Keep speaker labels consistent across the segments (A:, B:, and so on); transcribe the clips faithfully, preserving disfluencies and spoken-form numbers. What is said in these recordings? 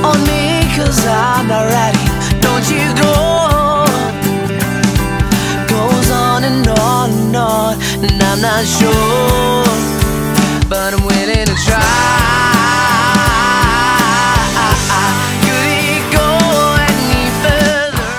A: on me, cause I'm not ready. Don't you go. Goes on and on and on, and I'm not sure, but I'm willing to try. Could it go any further?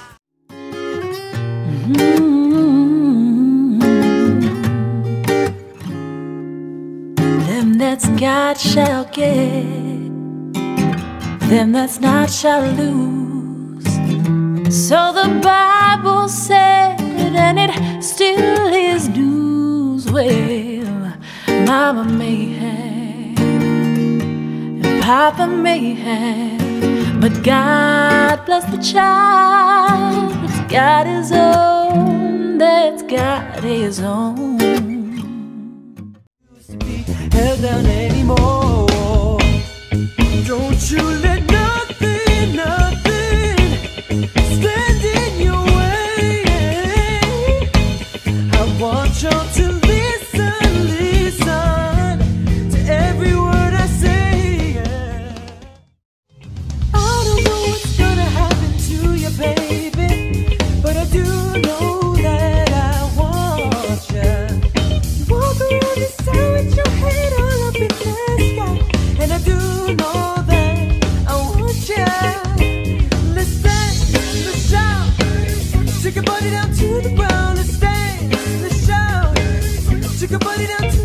A: Mm-hmm. Them that's got shall get, them that's not shall lose. So the Bible said, and it still is news. Well, Mama may have, and Papa may have, but God bless the child that's got his own, that's got his own. Used to be held down anymore. Don't you let nothing, nothing stand in your way. I want you to listen, listen to every word I say. I don't know what's gonna happen to you, baby, but I do know that I want you. You walk around this town with your head all up in the sky, and I do know that I want you. Let's dance, let's shout, take your body down to the ground. Let's dance, let's shout, take your body down to